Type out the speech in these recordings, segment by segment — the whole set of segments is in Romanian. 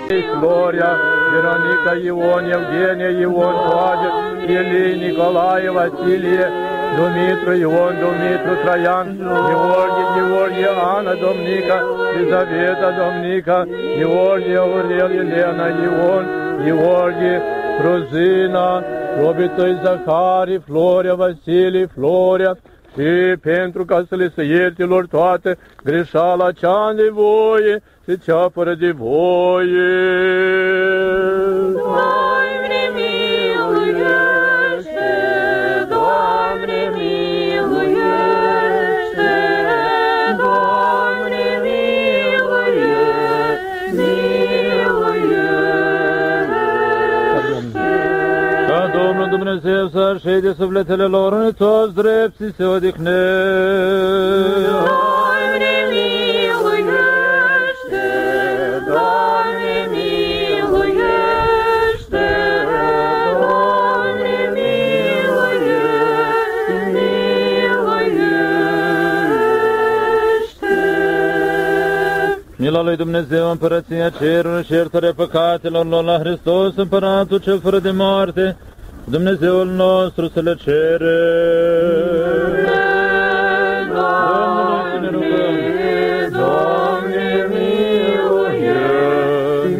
Gloria, Veronica, Ion, Evgenia, Ion, Toader, Елей, Николай, Василий, Dumitru, Ion, Dumitru, Traian, Georgie, Ana, Domnica, Елизавета, Domnica, Georgie, Aurel, Елена, Ion, Georgie, Ruzina, Robitoi, Zaharii, Floria, Vasilii, Floria, și pentru ca să le se ierte lor toate greșeala cea de voie și cea fără de voie. Doamne, miluiește! Doamne, miluiește! Doamne, miluiește! Ca Domnul Dumnezeu să așeze sufletele lor în toți drepți și se odihnească. Doamne, miluiește! Doamne, miluiește! Doamne, miluiește! Mila lui Dumnezeu, împărăția cerului și iertarea păcatelor lor la Hristos, Împăratul cel fără de moarte, Dumnezeul nostru să le cere. Domnule, să ne rugăm. Doamne, miluiește,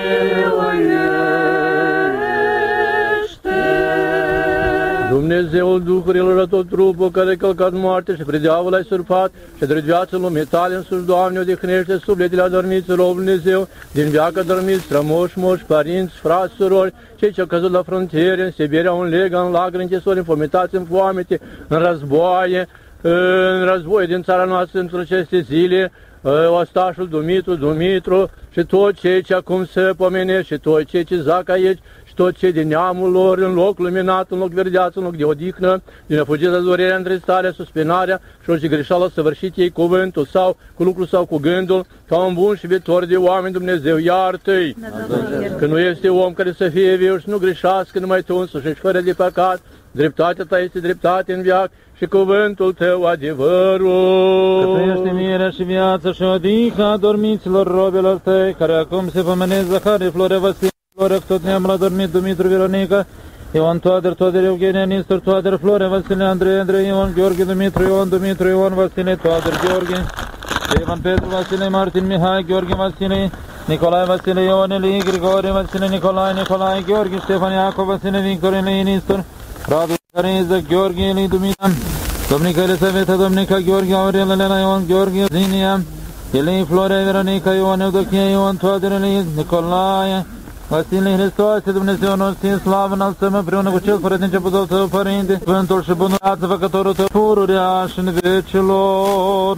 miluiește! Dumnezeul Duhurilor a tot trupul care a călcat moarte și predeavul ai surpat și drept viață lumii tale însuși, Doamne, odihnește sufletele adormiților, o Dumnezeu, din veacă adormiți, strămoși, moși, părinți, frați, surori, cei ce au căzut la frontiere, în Siberia, în legă, în lagări, închisori, în fomitați, în foamete, în războaie din țara noastră într aceste zile, ostașul Dumitru și toți cei ce acum se pomenesc și toți cei ce zac aici și toți cei din neamul lor, în loc luminat, în loc verdeață, în loc de odihnă, din nefugită durerea, întristarea, suspinarea și orice greșeală săvârșit ei cuvântul sau cu lucru sau cu gândul, ca un bun și viitor de oameni, Dumnezeu, iartă-i! Că nu este om care să fie viu și nu greșească numai tu însuși și fără de păcat, dreptatea ta este dreptate în veac și cuvântul tău adevărul. Că trăiește mirea și viața și odihna dormiților robilor tăi, care acum se pomenesc Zaharie, Florea, Vasilii, Florea, tot neamul adormit, Dumitru, Veronica, Ion, Toader, Evgenia, Nistor, Toader, Florea, Vasilii, Andrei, Ion, Gheorghe, Dumitru, Ion, Vasilii, Toader, Gheorghe, Ivan, Petru, Vasilii, Martin, Mihai, Gheorghe, Vasilii, Nicolae, Vasilii, Ion, Eli, Grigore, Vasilii, Nicolae, Gheorghe, Ștefan, Iacov, Vasilii, Victor, Eli, Nistor, Radu, Cariza, Gheorghe, Eli, Dumitru, Domnica Elisaveta, Domnica Gheorghe, Aurel, Elena, Ion, Gheorghe, Zinia, Eli, Florea, Veronica, Ion, Eudochia, Ion, Toader, Eli, Nicolae, Vasilii, Hristoase, Dumnezeu nostru, în slavă înălțăm împreună cu cel fără de începutul tău, Părinte, Sfântul și bunul, ață făcătorul tău, pururea și în vecilor.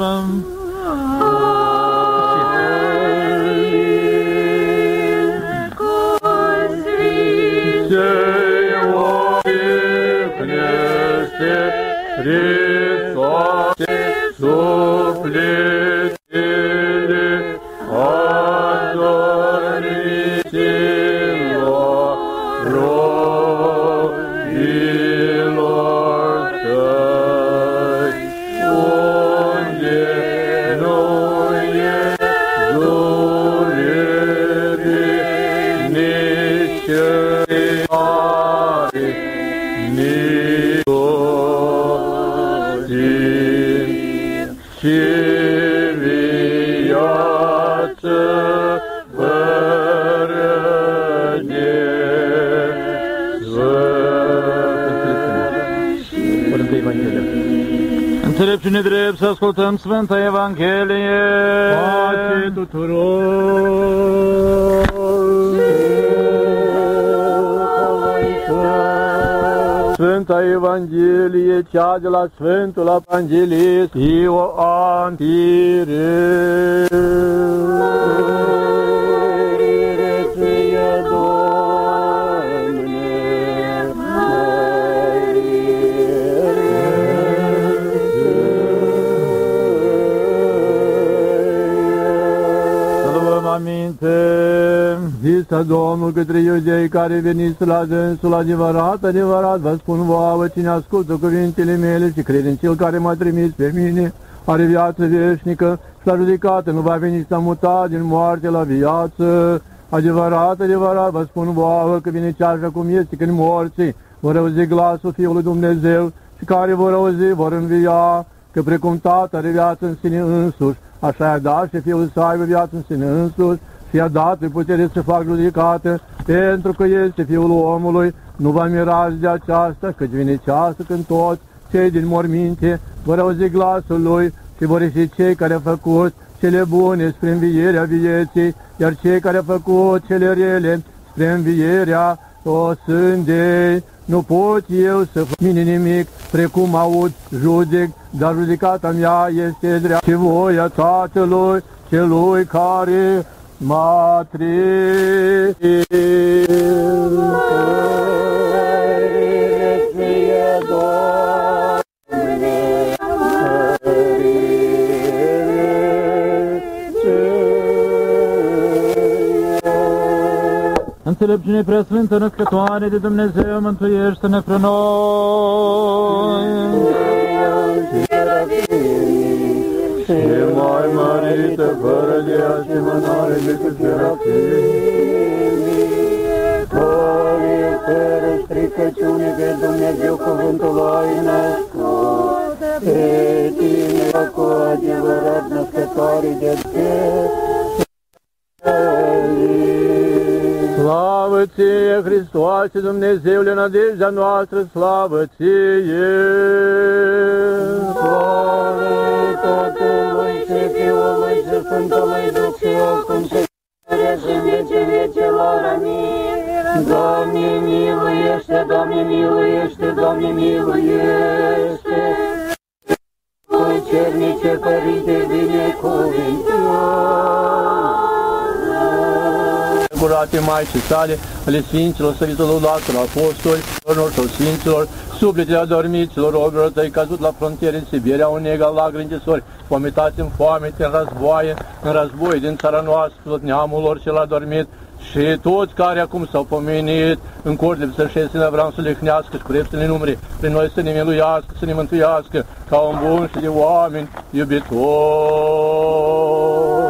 Hristoase, sufletele adormiților robilor tăi, unde nu e durere, nici mare, nici și viață fără de înțelepciune drept să ascultăm Sfânta Evanghelie. Pace tuturor! Sfânta Evanghelie, cea de la Sfântul Evanghelist Ioan Tireu. Mărire ție, Doamne, să luăm aminte. Zisa Domnul către iudei care veniți la dânsul, adevărat, vă spun vouă, cine ascultă cuvintele mele și crede în Cel care m-a trimis pe mine, are viață veșnică și la judecată nu va veni să muta din moarte la viață, Adevărat, adevărat, vă spun vouă că vine ceașa cum este când morții vor auzi glasul Fiului Dumnezeu și care vor auzi, vor învia, că precum Tatăl are viață în sine însuși, așa i-a dat și Fiul să aibă viață în sine însuși și i-a dat putere să facă judecată, pentru că este Fiul omului. Nu vă mirați de aceasta, căci vine ceasul când toți cei din morminte vor auzi glasul Lui și vor ieși cei care au făcut cele bune spre învierea vieții, iar cei care au făcut cele rele spre învierea sândei. Nu pot eu să fac mine nimic, precum aud judec, dar judecata mea este dreaptă și voia Tatălui celui care m-a trimis. Înțelepciune preasfântă, născătoare de Dumnezeu, mântuiește-ne pre noi. Și mai mărită, fără de asemănare decât serafimii, care fără stricăciune pe Dumnezeu cuvântul ai născut, pe tine cu adevărat născătoare de Dumnezeu. Slavă ție, Hristoase, Dumnezeule, nădejdea noastră, slavă ție! Slavă Tatălui și Fiului și Sfântului Duh și acum și în vecii vecilor. Amin. Doamne, miluiește, Doamne, miluiește, Doamne, miluiește! Cu cernice, Părinte, binecuvintează! Curate Maicii sale, ale Sfinților, Săviților, Laudaților, Apostolilor și Sfinților, sufletele adormiților, robilor tăi căzut la frontiere în Siberia, unega lagri închisori, fomitați în foamete, în război din țara noastră, tot neamul lor cel adormit, și toți care acum s-au pomenit în corte să șezi în Avram să le hnească și curep să ne numere, prin noi să ne miluiască, să ne mântuiască, ca un bun și de oameni iubitori.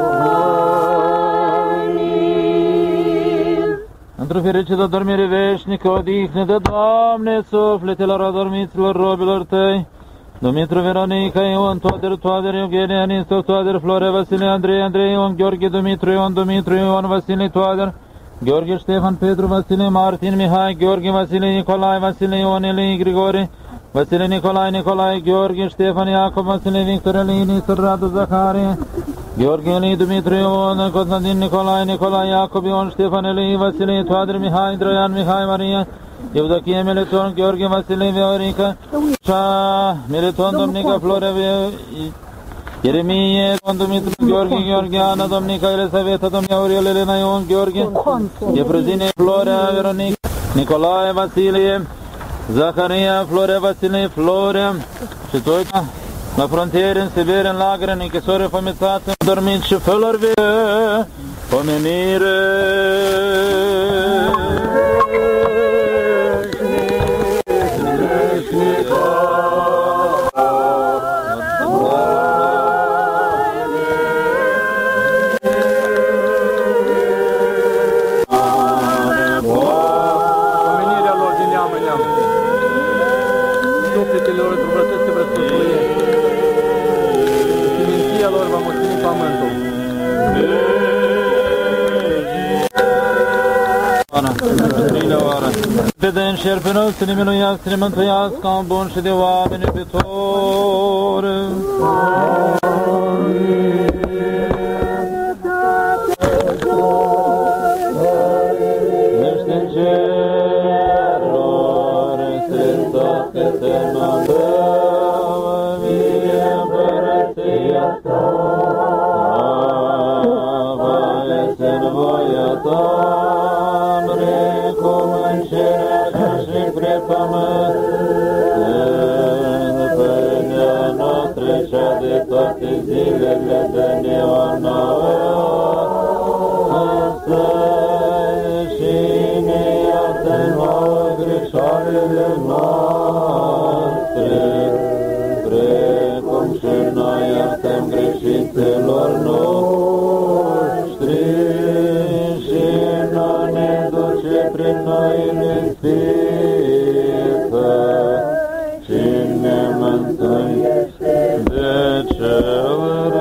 Într-o fericită dormire veșnică, odihnă de Doamne, sufletelor adormiților robilor tăi, Dumitru, Veronica, Ion, Toader, Eugenia, Nistor, Toader, Florea, Vasile, Andrei, Ion, Gheorghe, Dumitru, Ion, Vasile, Toader, Gheorghe, Ștefan, Petru, Vasile, Martin, Mihai, Gheorghe, Vasile, Nicolae, Vasile, Ion, Elii, Grigore, Vasile, Nicolae, Gheorghe, Ștefan, Iacob, Vasile, Victor, Elii, Nistor, Radu, Zaharie, Gheorghe, Elii, Dumitru, Ion, Constantin, Nicolae, Iacob, Ion, Ștefan, Elii, Vasile, Toader, Mihai, Droian, Mihai, Maria, Evdochie, Meleton, Gheorghe, Vasile, Viorica, Meleton, Domnica, Florea, Ieremie, Dumitru, Gheorghe, Ana, Domnica, Elisaveta, Domnia, Aurel, Elena, Ion, Gheorghe, Efrozine, Florea, Veronica, Nicolae, Vasilie, Zaharia, Florea, Vasile, Florea și toți la frontiere, în Siberia, în lagăre, în închisori, fomițați, dormiți și felor pomenire. Pe de înșer pe noi să ne miluiască, să ne mântuiască, un bun și de oameni iubitori. Ești în ceruri, Hristos, că te mântăvă, vie împărăția ta. Slavă este în voia ta, cum în cer și pre pământ, în pâinea noastră cea de toate zilele dă-ne-o nouă astăzi și ne iartă nouă greșalele noastre, precum și noi iertăm greșiților noștri și ce prin noi ne sfidă și ne mântuiește de cel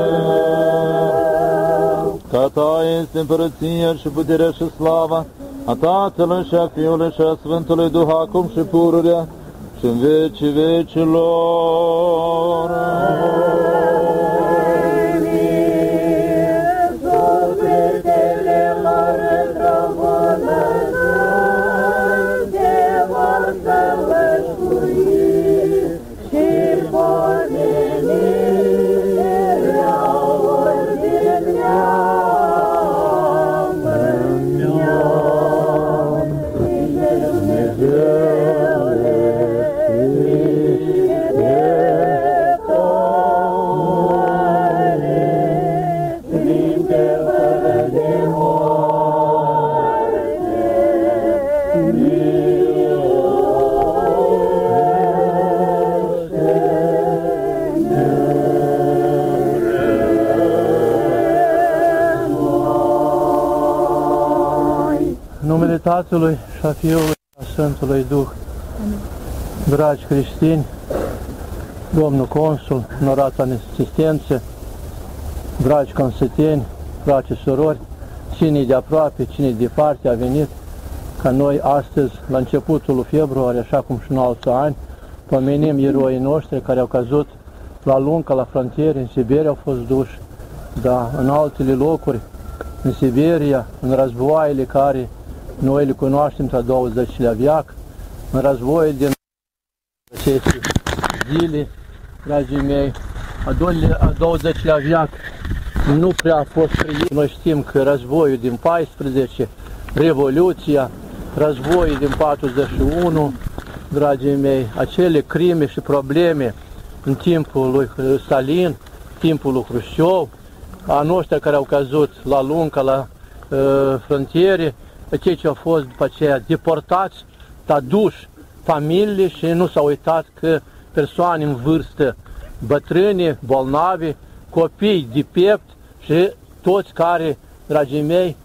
rău. Ca Ta este împărăția și puterea și slava a Tatălui și a Fiului și a Sfântului Duh, acum și pururea și în vecii vecilor. În numele Tatălui și a Fiului și a Sfântului Duh. Dragi creștini, domnul consul, onorată în asistență, dragi consăteni, dragi surori, cine de aproape, cine de departe a venit ca noi astăzi, la începutul lui februarie, așa cum și în alți ani, pomenim eroii noștri care au căzut la Lunca, la frontiere, în Siberia au fost duși, da, în altele locuri, în Siberia, în războaiele care noi le cunoaștem la 20-lea veac, în războiul din aceste zile, dragii mei, a 20-lea veac nu prea a fost trăit. Noi știm că războiul din 14, Revoluția, războiul din 41, dragii mei, acele crime și probleme în timpul lui Stalin, timpul lui Hrușciov, a noștri care au căzut la Lunca, la frontiere, cei ce au fost după aceea deportați, aduși familiile și nu s-au uitat că persoane în vârstă, bătrâni, bolnavi, copii de piept și toți care, dragii mei,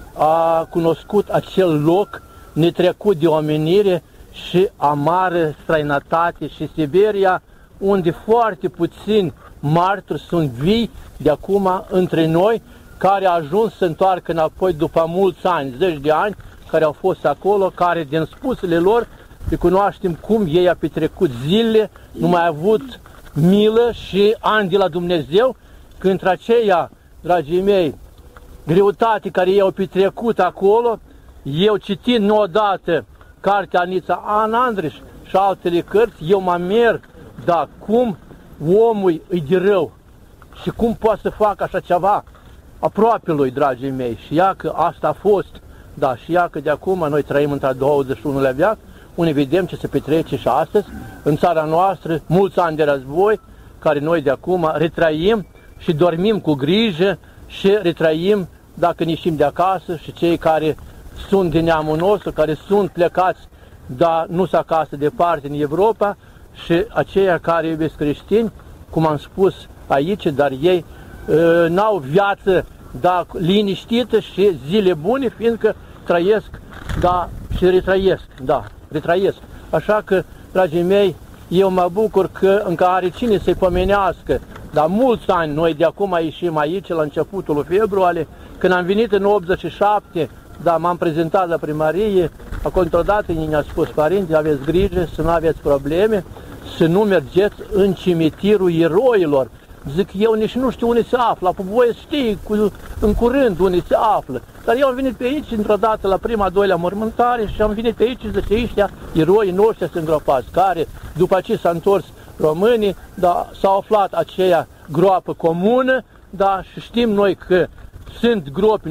a cunoscut acel loc netrecut de omenire și amară străinătate și Siberia, unde foarte puțini martori sunt vii de acum între noi, care au ajuns să întoarcă înapoi după mulți ani, 10 de ani, care au fost acolo, care din spusele lor recunoaștem cum ei au petrecut zile, nu mai au avut milă și ani de la Dumnezeu, că între aceia, dragii mei, greutate care ei au petrecut acolo, eu citind nu odată cartea Anița An Andriș și altele cărți, eu mă merg, da, cum omul e de rău și cum poate să facă așa ceva aproape lui, dragii mei. Și ia că asta a fost, da, și ia că de acum noi trăim într-a 21-lea veac, unde vedem ce se petrece și astăzi în țara noastră, mulți ani de război, care noi de acum retrăim și dormim cu grijă și retrăim dacă ne ieșim de acasă și cei care sunt din neamul nostru, care sunt plecați, dar nu sunt acasă departe în Europa și aceia care iubesc creștini, cum am spus aici, dar ei n-au viață, da, liniștită și zile bune, fiindcă trăiesc, da, și retrăiesc, da, retrăiesc. Așa că, dragii mei, eu mă bucur că încă are cine să-i pomenească, dar mulți ani noi de acum ieșim aici, la începutul februarie, când am venit în 87, da, m-am prezentat la primărie, acolo într-o dată ne-a spus, părinți, aveți grijă să nu aveți probleme, să nu mergeți în cimitirul eroilor. Zic, eu nici nu știu unde se află, voi știi în curând unde se află. Dar eu am venit pe aici într-o dată la prima, a doilea mormântare și am venit pe aici, zice, ăștia, eroii noștri sunt îngropați, care după ce s-a întors românii, da, s-a aflat aceea groapă comună, da, și știm noi că sunt gropi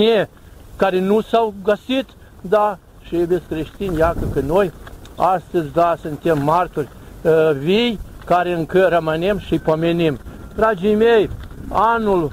care nu s-au găsit, da, și iubiți creștini, iată că noi astăzi, da, suntem martori vii, care încă rămânem și pomenim. Dragii mei, anul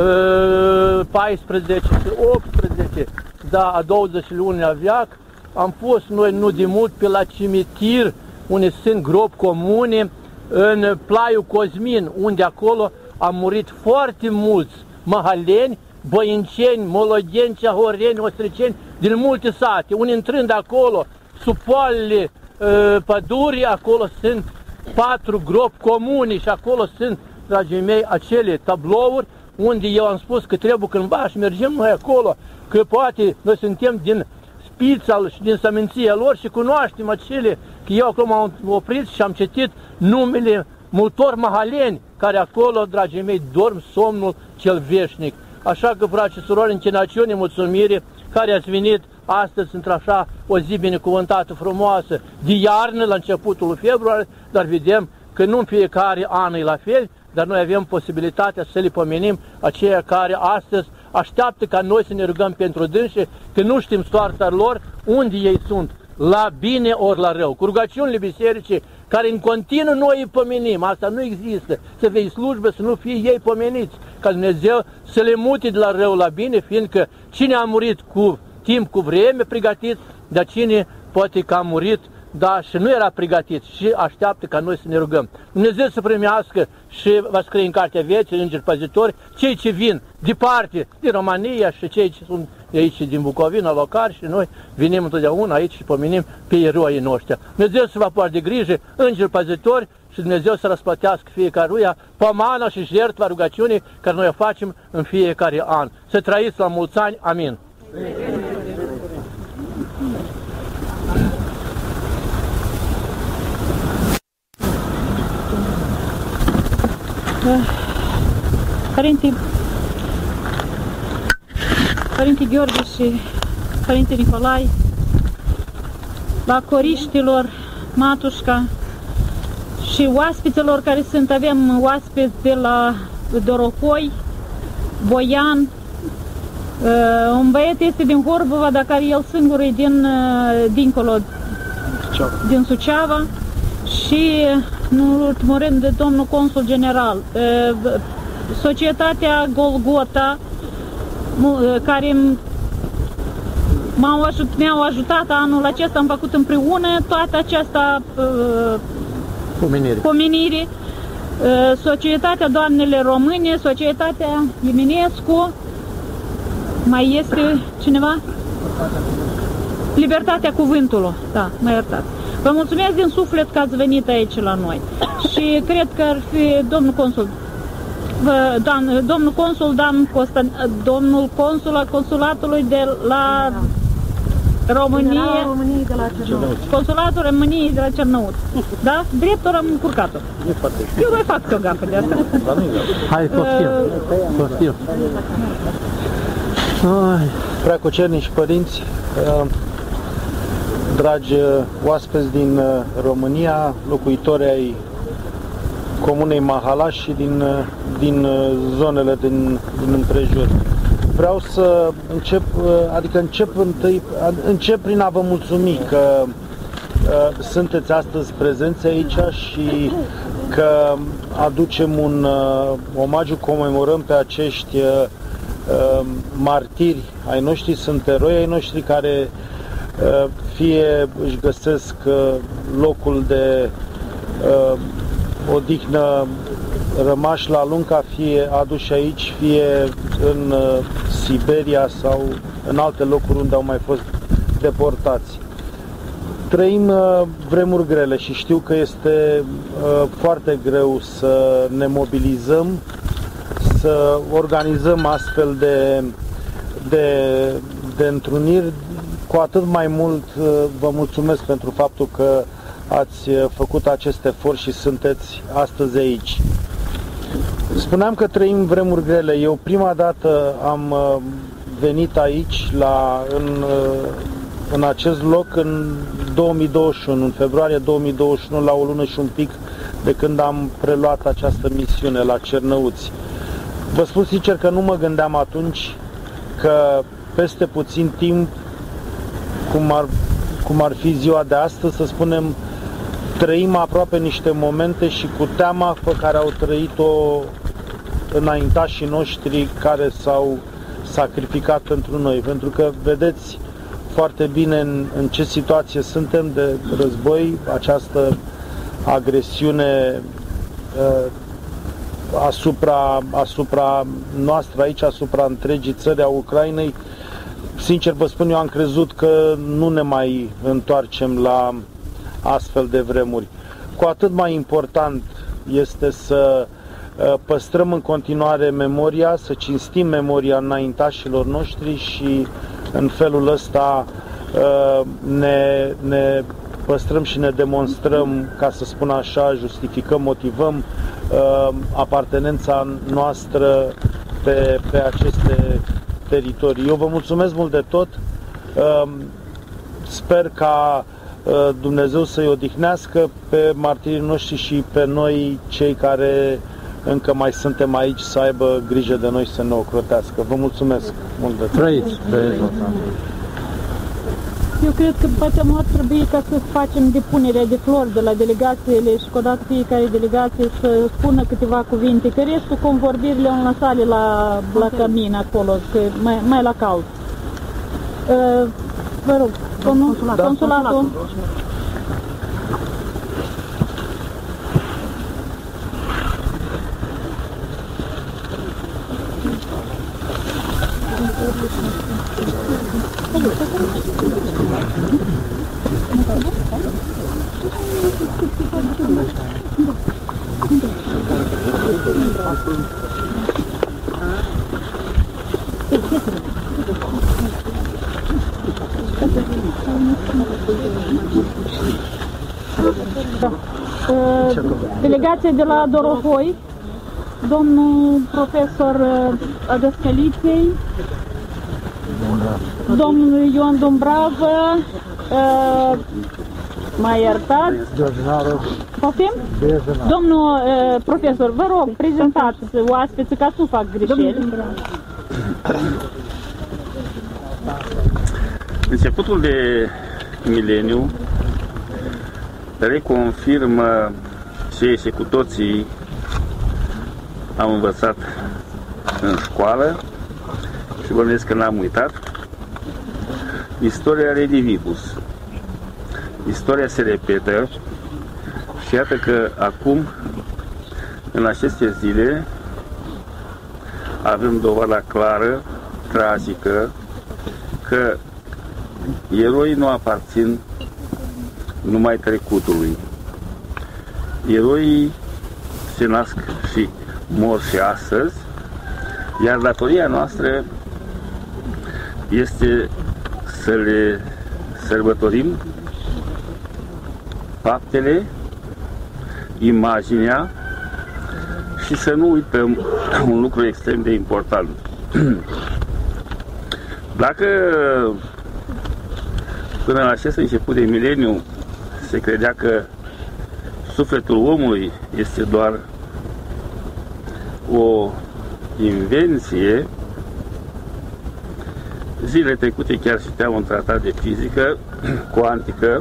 14 și 18, da, a 21-lea veac, am fost noi nu de mult pe la cimitir, unde sunt gropi comune, în Plaiul Cosmin, unde acolo au murit foarte mulți mahaleni băinceni, molodeni, ceahoreni, ostriceni, din multe sate. Unii intrând acolo, sub poalele pădurii, acolo sunt 4 gropi comuni și acolo sunt, dragii mei, acele tablouri unde eu am spus că trebuie cândva și mergem noi acolo, că poate noi suntem din spița și din săminția lor și cunoaștem acele, că eu acolo m-am oprit și am citit numele multor mahaleni care acolo, dragii mei, dorm somnul cel veșnic. Așa că, frați și surori, închinăciune, mulțumire, care ați venit astăzi într-așa o zi binecuvântată, frumoasă, de iarnă, la începutul februarie, dar vedem că nu în fiecare an e la fel, dar noi avem posibilitatea să le pomenim aceia care astăzi așteaptă ca noi să ne rugăm pentru dânsi, că nu știm soarta lor, unde ei sunt, la bine ori la rău. Cu rugăciunile bisericii, care în continuu noi îi pomenim, asta nu există, să vei slujbă, să nu fie ei pomeniți, ca Dumnezeu să le mute de la rău la bine, fiindcă cine a murit cu timp, cu vreme pregătit, dar cine poate că a murit, da, și nu era pregătit și așteaptă ca noi să ne rugăm. Dumnezeu să primească și va scrie în Cartea Vieții, îngeri păzitori, cei ce vin departe din România și cei ce sunt aici din Bucovina, locali, și noi venim întotdeauna aici și pomenim pe eroii noștri. Dumnezeu să vă poarte de grijă, îngeri păzitori, și Dumnezeu să răsplătească fiecăruia pomana și jertva rugăciunii care noi o facem în fiecare an. Să trăiți la mulți ani. Amin. Părinte Gheorghe și Părinte Nicolai, la coriștilor, matușca și oaspeților care sunt, avem oaspeți de la Dorocoi, Boian, un băiet este din Horbova, dar care el singur e dincolo, din Suceava, și nu în ultimul rând de domnul consul general. Societatea Golgota, care mi-au ajutat anul acesta, am făcut împreună toată această pomenire. Societatea Doamnele Române, Societatea Eminescu, mai este cineva? Libertatea Cuvântului, da, mă iertați. Vă mulțumesc din suflet că ați venit aici la noi și cred că ar fi domnul consul, domnul consul al consulatului de la România, consulatul României de la Cernăuți. Da? Dreptul am încurcat-o. Eu mai fac o gafă de asta. Hai, postim. Preacucernici părinți, dragi oaspeți din România, locuitori ai comunei Mahalaș și din zonele din împrejur. Vreau să încep prin a vă mulțumi că sunteți astăzi prezenți aici și că aducem un omagiu, comemorăm pe acești martiri ai noștri, sunt eroi ai noștri care fie își găsesc locul de odihnă rămași la Lunca, fie aduși aici, fie în Siberia sau în alte locuri unde au mai fost deportați. Trăim vremuri grele și știu că este foarte greu să ne mobilizăm, să organizăm astfel de întruniri. Cu atât mai mult vă mulțumesc pentru faptul că ați făcut acest efort și sunteți astăzi aici. Spuneam că trăim vremuri grele. Eu prima dată am venit aici în acest loc în 2021, în februarie 2021, la o lună și un pic de când am preluat această misiune la Cernăuți. Vă spun sincer că nu mă gândeam atunci că peste puțin timp, cum ar fi ziua de astăzi, să spunem, trăim aproape niște momente și cu teama pe care au trăit-o înaintașii noștri care s-au sacrificat pentru noi. Pentru că vedeți foarte bine în ce situație suntem de război, această agresiune asupra noastră aici, asupra întregii țări a Ucrainei. Sincer vă spun, eu am crezut că nu ne mai întoarcem la astfel de vremuri. Cu atât mai important este să păstrăm în continuare memoria, să cinstim memoria înaintașilor noștri și în felul ăsta ne păstrăm și ne demonstrăm, ca să spun așa, justificăm, motivăm apartenența noastră pe aceste teritorii. Eu vă mulțumesc mult de tot. Sper ca Dumnezeu să-i odihnească pe martirii noștri și pe noi, cei care încă mai suntem aici, să aibă grijă de noi, să ne ocrotească. Vă mulțumesc mult de tot. Trăiți! Eu cred că poate nu ar trebui ca să facem depunerea de flori de la delegațiile și că odată fiecare delegație să spună câteva cuvinte, că restul convorbirile o lăsale la cămin acolo, că mai la cald. Vă rog, consulatul. Delegația de la Dorohoi, domnul profesor Adăscăliței, domnul Ion Dumbravă, mai iertați, poftim? Domnul profesor, vă rog, prezentați oaspeții ca să nu fac greșeli. Începutul de mileniu reconfirmă ce cu toții am învățat în școală și bănuiesc că n-am uitat. Istoria redivivus. Istoria se repetă și iată că acum, în aceste zile, avem dovada clară, tragică, că eroii nu aparțin numai trecutului. Eroii se nasc și mor și astăzi, iar datoria noastră este să le sărbătorim faptele, imaginea și să nu uităm un lucru extrem de important. Dacă până la acest început de mileniu se credea că sufletul omului este doar o invenție, zilele trecute chiar citeam un tratat de fizică cuantică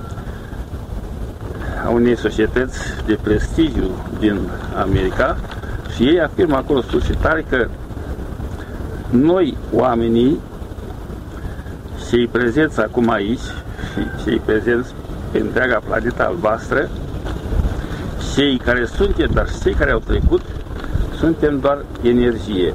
a unei societăți de prestigiu din America și ei afirmă acolo sus și tare că noi, oamenii, cei prezenți acum aici și cei prezenți pe întreaga planetă albastră, cei care suntem, dar și cei care au trecut, suntem doar energie.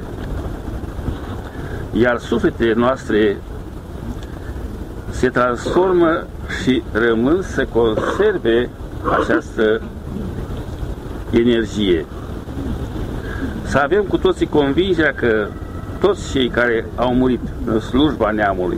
Iar sufletele noastre se transformă și rămân să conserve această energie. Să avem cu toții convingerea că toți cei care au murit în slujba neamului,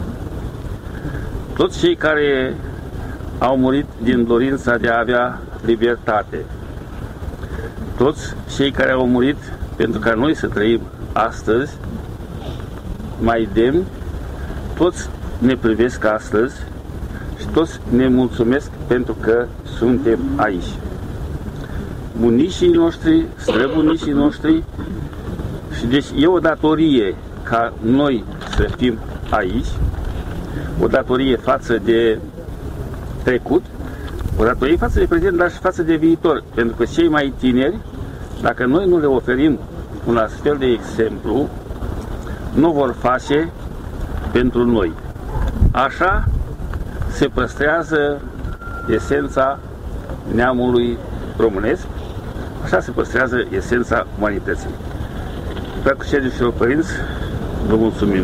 toți cei care au murit din dorința de a avea libertate, toți cei care au murit pentru ca noi să trăim astăzi mai demn, toți ne privesc astăzi și toți ne mulțumesc pentru că suntem aici. Bunicii noștri, străbunicii noștri, și deci e o datorie ca noi să fim aici, o datorie față de trecut, o datorie față de prezent, dar și față de viitor, pentru că cei mai tineri, dacă noi nu le oferim un astfel de exemplu, nu vor face pentru noi. Așa se păstrează esența neamului românesc, Așa se păstrează esența umanității. Preacurcernicilor părinți, vă mulțumim.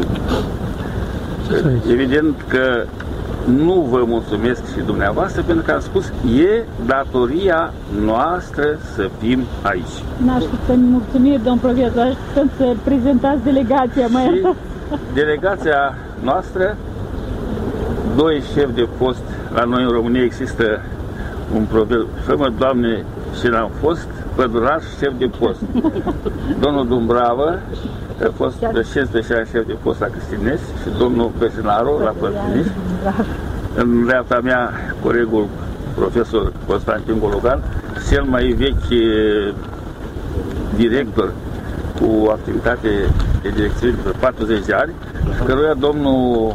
Evident că nu vă mulțumesc și dumneavoastră, pentru că am spus, e datoria noastră să fim aici. N-aș să-mi mulțumim, domn profesor, aș să prezentați delegația mai și delegația noastră, 2 șefi de post. La noi în România există un proverb: fă-mă, Doamne, și n-am fost, păduraș șef de post. Domnul Dumbravă a fost de 15 ani șef de post la Cristinesi și domnul Pesinaru la Părtiniști. În dreapta mea, colegul profesor Constantin Gologan, cel mai vechi director cu activitate de direcțiune de 40 de ani, căruia domnul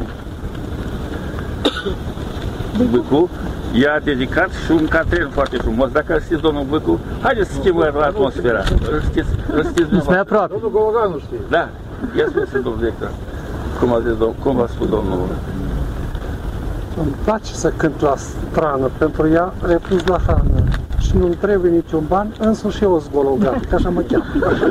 Băcu i-a dedicat și un catren foarte frumos. Dacă știți domnul Băcu, haideți să schimbăm la atmosfera. Îl știți mai aproape. Domnul Gologan nu știe. Da, ia spune domnul director. Cum a spus domnul? Îmi place să cânt la strană, pentru ea refuz la hrană. Și nu-mi trebuie niciun ban, însuși eu sunt Gologan, că așa mă cheamă.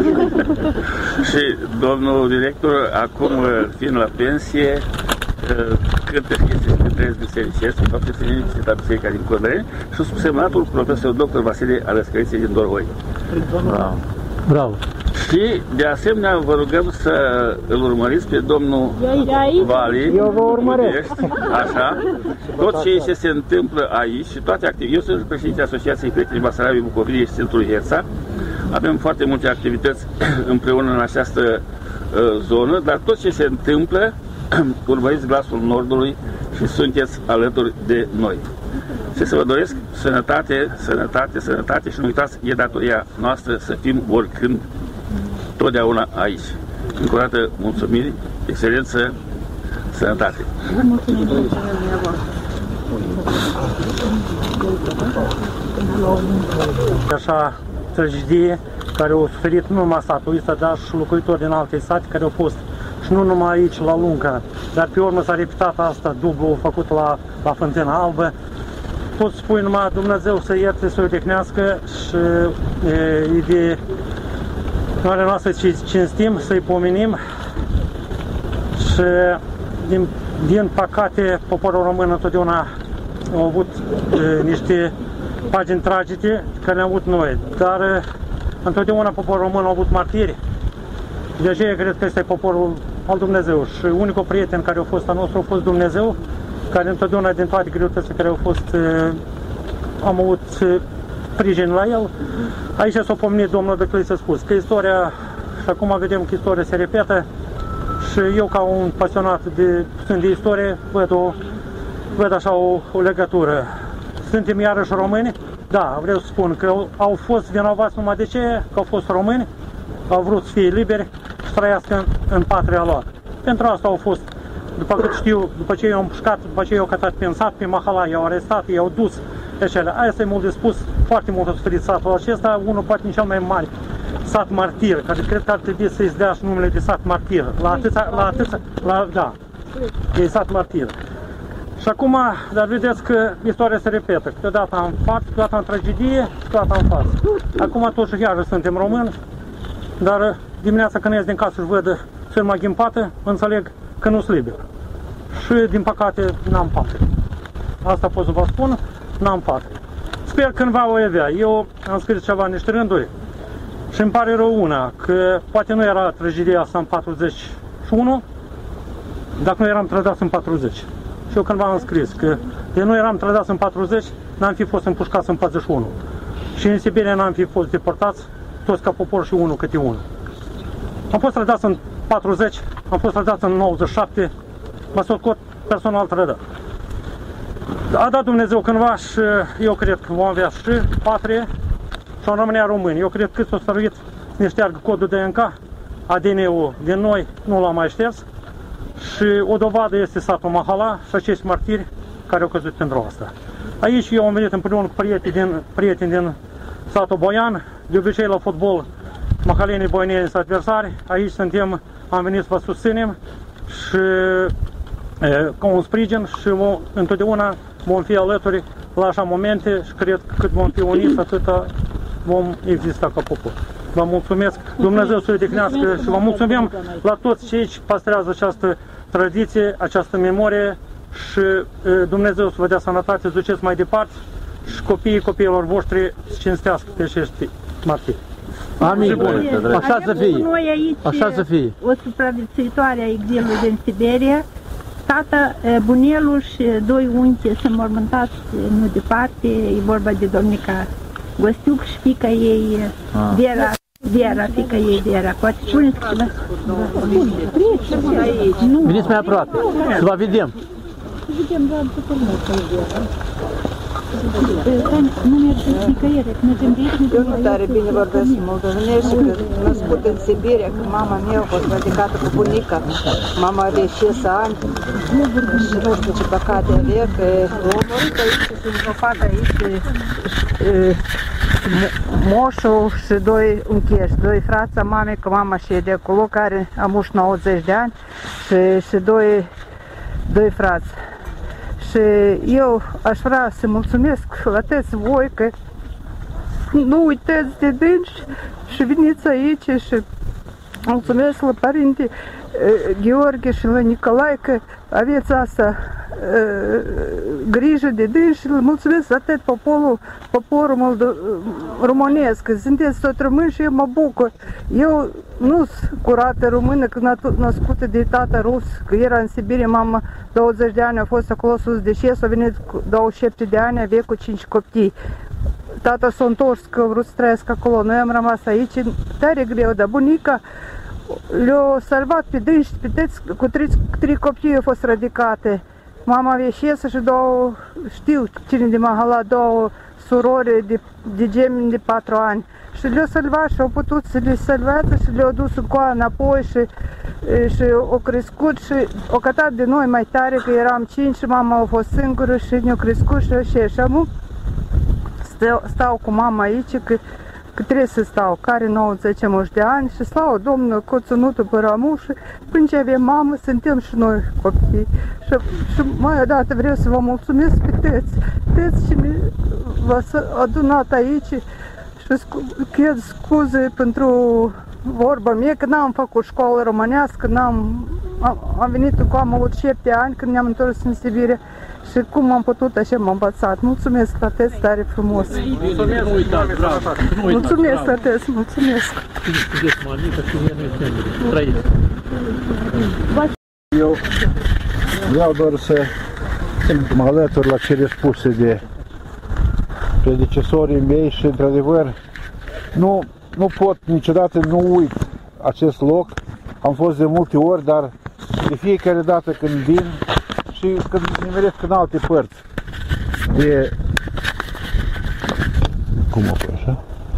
Și domnul director, acum fiind la pensie, cântă chestii de trăiesc bisericesc, în fapt este liniștit la biserica din Codreni, și subsemnatul profesor dr. Vasile Alăscăriței din Dorhoi. Bravo. Bravo. Și de asemenea vă rugăm să îl urmăriți pe domnul Vali. Eu vă urmăresc. Așa. Tot ce se întâmplă aici și toate activități. Eu sunt președinte Asociației Prietenii Basarabiei Bucovinei și Centrului Herța. Avem foarte multe activități împreună în această zonă, dar tot ce se întâmplă, urmăriți Glasul Nordului și sunteți alături de noi. Și să vă doresc sănătate, sănătate, sănătate și nu uitați, e datoria noastră să fim oricând, totdeauna aici. Încă o dată, mulțumiri, excelență, sănătate! Așa tragedie care au suferit nu numai satul ăsta, dar și locuitori din alte sate care au fost și nu numai aici la Lunca, dar pe urmă s-a repetat asta, dublu făcut la Fântâna Albă. Pot spui numai Dumnezeu să ierte, să o tehnească și e de onoarea noastră să cinstim, să-i pomenim și din păcate poporul român întotdeauna a avut niște pagini tragice care le-am avut noi, dar întotdeauna poporul român a avut martiri. De aceea cred că este poporul al Dumnezeu și unicul prieten care a fost al nostru a fost Dumnezeu, care întotdeauna din toate greutățile care au fost am avut sprijin la el. Aici s-a pomenit domnul Beclăi să spus că istoria, și acum vedem că istoria se repetă și eu ca un pasionat de istorie văd așa o legătură. Suntem iarăși români? Da, vreau să spun că au fost vinovați numai de ce? Că au fost români, au vrut să fie liberi și să trăiască în patria lor. Pentru asta au fost, după cât știu, după ce i-au împușcat, după ce i-au cătat pe sat, pe Mahala, i-au arestat, i-au dus. Asta e mult de spus, foarte mult a suferit satul acesta, unul poate din cel mai mare sat martir, care cred că ar trebui să-i dea și numele de sat martir. Da, e sat martir. Și acum, dar vedeți că istoria se repetă, câteodată în față, câteodată în tragedie, câteodată în față. Acum totuși iarăși suntem români, dar dimineața când ies din casă și văd firma ghimpată, înțeleg că nu sunt liber. Și din păcate n-am patrie. Asta pot să vă spun, n-am patrie. Sper cândva o avea. Eu am scris ceva în niște rânduri și îmi pare rău una, că poate nu era tragedia asta în 41, dacă nu eram trădați în 40. Și eu cândva am scris că de nu eram trădați în 40, n-am fi fost împușcați în 41. Și în Siberia n-am fi fost deportați, toți ca popor și unul câte unul. Am fost trădați în 40, am fost trădați în 97, mă scot personal trădat. A dat Dumnezeu cândva și eu cred că vom avea și patrie și în România români. Eu cred că s-o stăruit să ne șteargă codul DNK, ADN-ul din noi nu l-am mai șters și o dovadă este satul Mahala și acești martiri care au căzut pentru asta. Aici eu am venit împreună cu prieteni din satul Boian, de obicei la fotbal mahalenii boieneni sunt adversari, aici suntem, am venit să vă susținem și ca un sprijin și întotdeauna vom fi alături la așa momente și cred că cât vom fi uniți, atâta vom exista ca popor. Vă mulțumesc, Dumnezeu să odihnească și vă mulțumim la toți cei ce păstrează această tradiție, această memorie și Dumnezeu să vă dea sănătate, duceți mai departe și copiilor voștri să cinstească pe acești martiri. Amin. Așa să fie. Noi aici Așa să fie. o supraviețuitoare a exilului din Siberia. Tata, bunelul și doi unchi sunt mormântați nu departe. E vorba de domnica Gostiuc și fiica ei, Vera, fiica ei, Vera. Poate spuneți câteva? Veniți mai aproape, să vă vedem. Nu mergeți nicăieri, mergem de aici, Eu nu tare bine vorbesc moldovenești, că născut în Siberia, că mama mea a fost radicată cu bunica. Mama avea 6 ani și nu știu ce păcate avea, că o omorât aici, s-a îngropat aici moșul și doi unchești, doi frați a mamei, că mama și e de acolo, care am 90 de ani și doi frați. Și eu aș vrea să mulțumesc la toți voi că nu uitați de dânsi și veniți aici și mulțumesc la părinte Gheorghe și la Nicolae că aveți asta grijă de dânsi și le mulțumesc atât poporul românesc, că sunteți tot români și eu mă bucur. Eu nu sunt curată română, că născută de tată rus, că era în Siberia, mama 20 de ani a fost acolo sus de șes, a venit cu 27 de ani, avea cu 5 copii. Tata s-a întors că a vrut să trăiască acolo, noi am rămas aici, tare greu, dar bunica le-a salvat pe dânsi, pe toți, cu 3 copii au fost radicate. Mama avea 6 și 2, știu cine de Mahala, 2 surori de gemeni de 4 ani. Și le-au salvat și au putut să le salvează și le-au dus cu înapoi și au crescut și au cătat de noi mai tare, că eram 5 și mama a fost singură și ne-au crescut și așa. Și acum stau cu mama aici, că trebuie să stau, care 90 de ani și slavă Domnul, cu țunutul pe rămușă, până ce avem mamă, suntem și noi copii. Și mai o dată vreau să vă mulțumesc pe toți ce v-ați adunat aici și chiar scuze pentru vorba mea, că n-am făcut școală românească, am venit cu am avut 7 ani când ne-am întors în Siberia. Și cum am putut, așa m-am învățat. Mulțumesc, tatăs, tare frumos. Mulțumesc, nu uitați, bravo. Mulțumesc, tatăs, mulțumesc. Eu vreau doar să mă alătur la cele spuse de predecesorii mei și, într-adevăr, nu pot niciodată, nu uit acest loc. Am fost de multe ori, dar de fiecare dată când vin și când nimeresc în alte părți de... Cum o pui așa?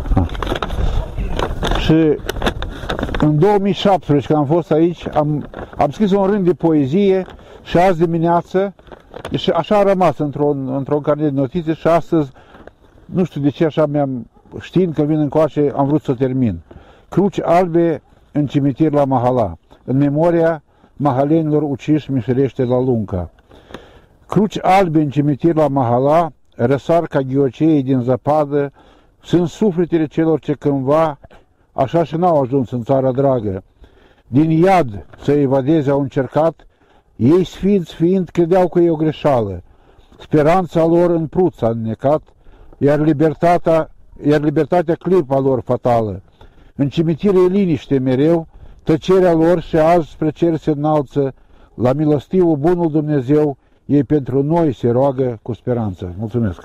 Și în 2017, când am fost aici, am scris un rând de poezie și azi dimineață, și așa a rămas într-un carnet de notițe și astăzi, nu știu de ce așa știind că vin încoace, am vrut să termin. Cruci albe în cimitir la Mahala, în memoria mahalenilor uciși mișerește la Lunca. Cruci albe în cimitir la Mahala, răsar ca ghioceii din zăpadă, sunt sufletele celor ce cândva așa și n-au ajuns în țara dragă. Din iad să evadeze au încercat, ei sfinți fiind credeau că e o greșeală. Speranța lor în pruț s-a înnecat, iar libertatea clipa lor fatală. În cimitir e liniște mereu, tăcerea lor și azi spre cer se înalță, la milostivul bunul Dumnezeu, ei pentru noi se roagă cu speranță. Mulțumesc!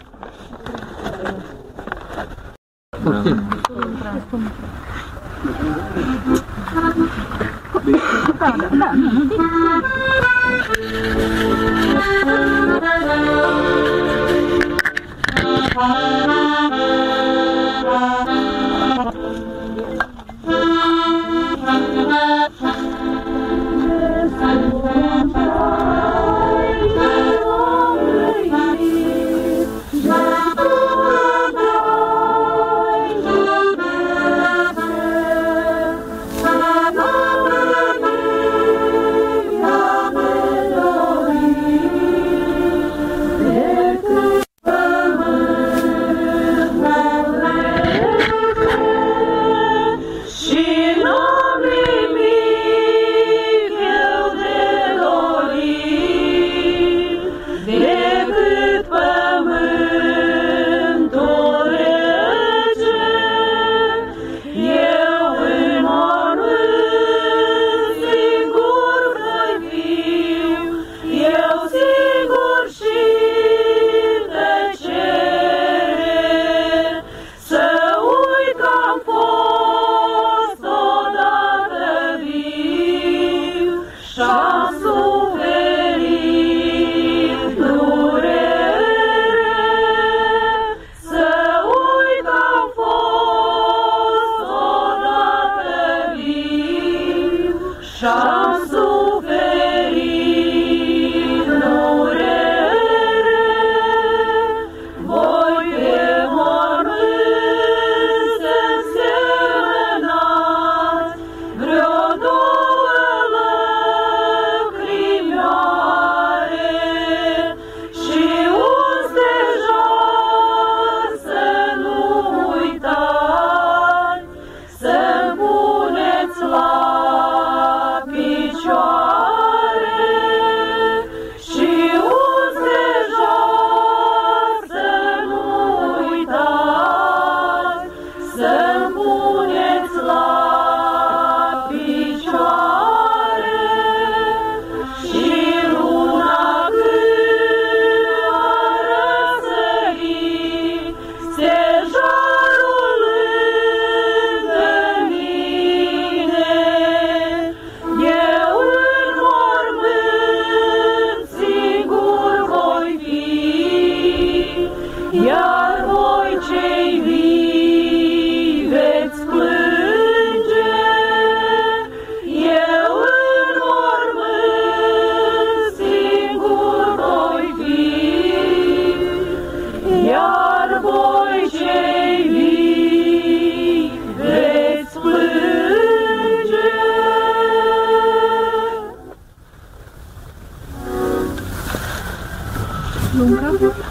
Lunca.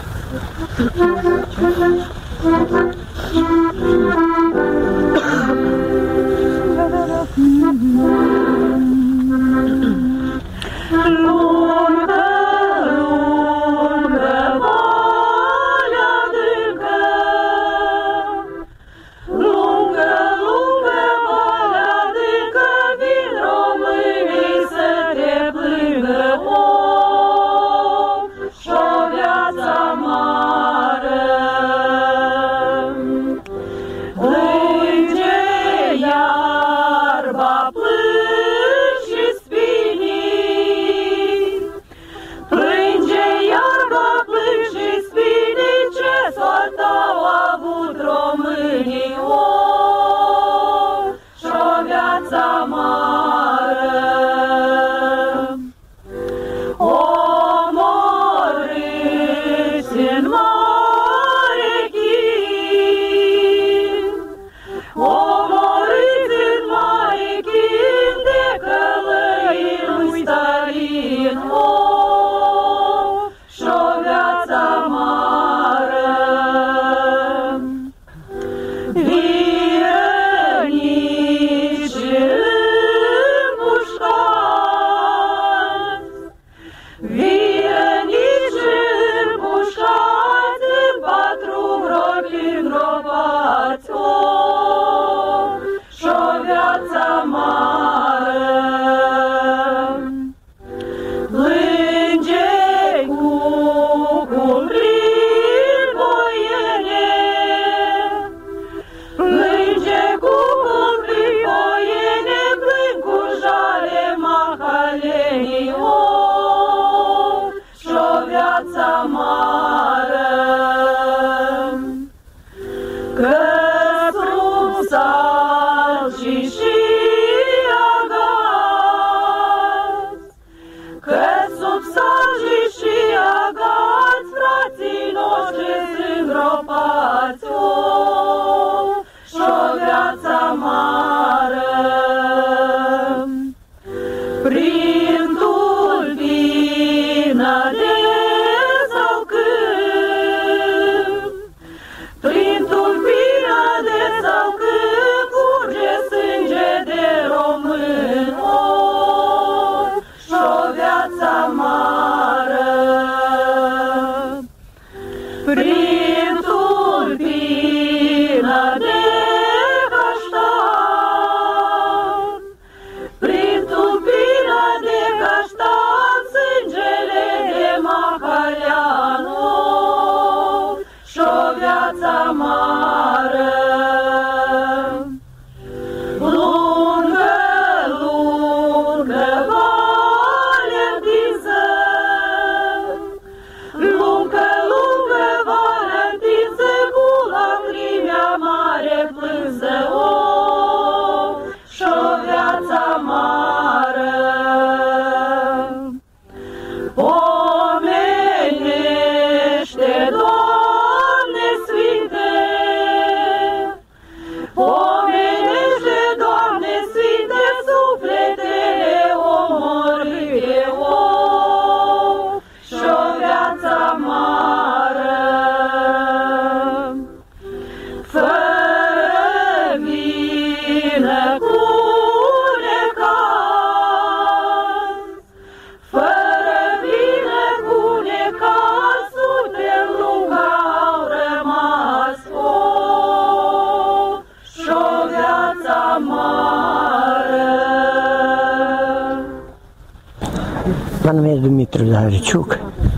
Mă numesc Dumitru Zavriciuc,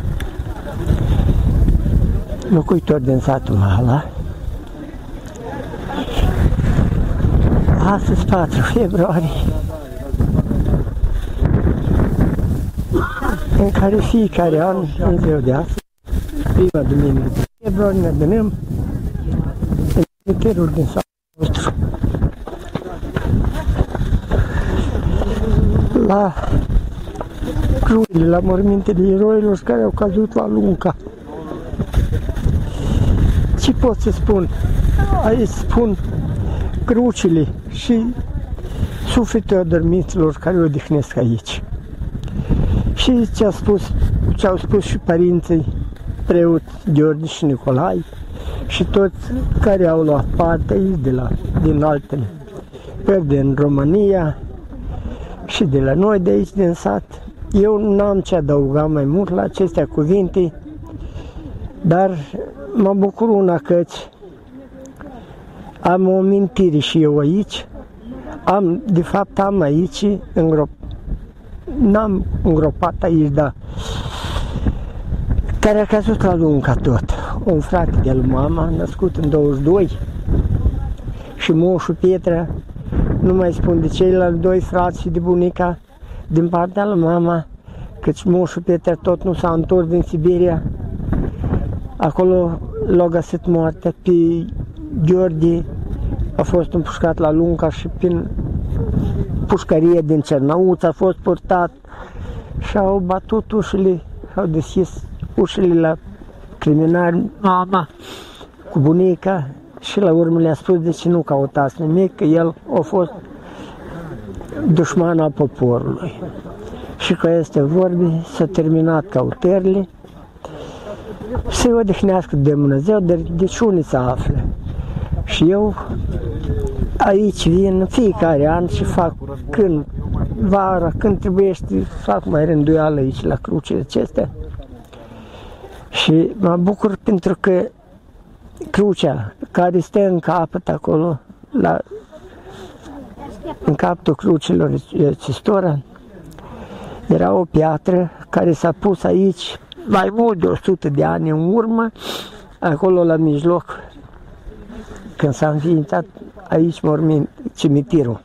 locuitor din satul Mahala. Astăzi, 4 februarie, în care fiecare an, în ziua de astăzi, prima duminică de februarie, ne adunăm în cimitirul din satul nostru la cruile, la mormintele eroilor care au căzut la Lunca. Ce pot să spun? Aici spun crucile și sufletul adormiților care o odihnesc aici. Și ce au spus și părinții preot Gheorghe și Nicolae și toți care au luat parte aici din alte părți din România și de la noi de aici din sat. Eu n-am ce adăuga mai mult la acestea cuvinte, dar mă bucur una căci am o amintire și eu aici. De fapt am aici, n-am îngropat aici, dar care a căzut la Lunca tot. Un frate de-al mama, născut în 22, și moșul Pietra, nu mai spun de ceilalți doi frați și de bunica, din partea lui mama, căci moșul Pietra tot nu s-a întors din Siberia. Acolo l-a găsit moarte. Pe Gheorghe a fost împușcat la Lunca și prin pușcărie din Cernăuț a fost purtat și au batut ușile, au deschis ușile la criminali, mama cu bunica, și la urmă le-a spus de ce nu căutați nimic, că el a fost dușman al poporului. Și că este vorbi, s-a terminat căutările, să-i odihnească de Dumnezeu, deci unii se află. Și eu aici vin fiecare an și fac când vara, când trebuiește, fac mai rânduială aici la crucile acestea. Și mă bucur pentru că crucea care stă în capăt acolo, în capătul crucilor acestora, era o piatră care s-a pus aici mai mult de 100 de ani în urmă, acolo la mijloc, când s-a înființat aici cimitirul.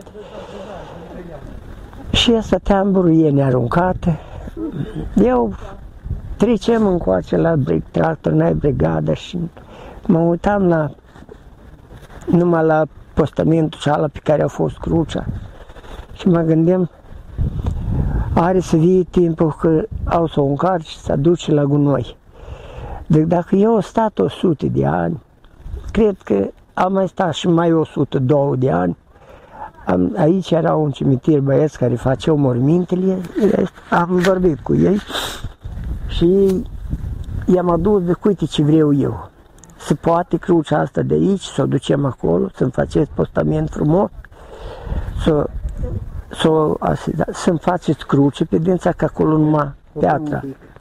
Și ăsta teamburul nearuncată. Eu trecem încoace la tractor, brigadă și mă uitam numai la postamentul cealaltă pe care a fost crucea și mă gândeam, are să vie timpul că au să o încarci și să aduce la gunoi. Deci dacă eu am stat 100 de ani, cred că am mai stat și mai 102 de ani. Aici era un cimitir băieți care făceau mormintele, am vorbit cu ei și i-am adus de uite ce vreau eu. Se poate crucea asta de aici, să o ducem acolo, să-mi faceți postament frumos, să-mi faceți cruce pe dânsa, că acolo numai piatra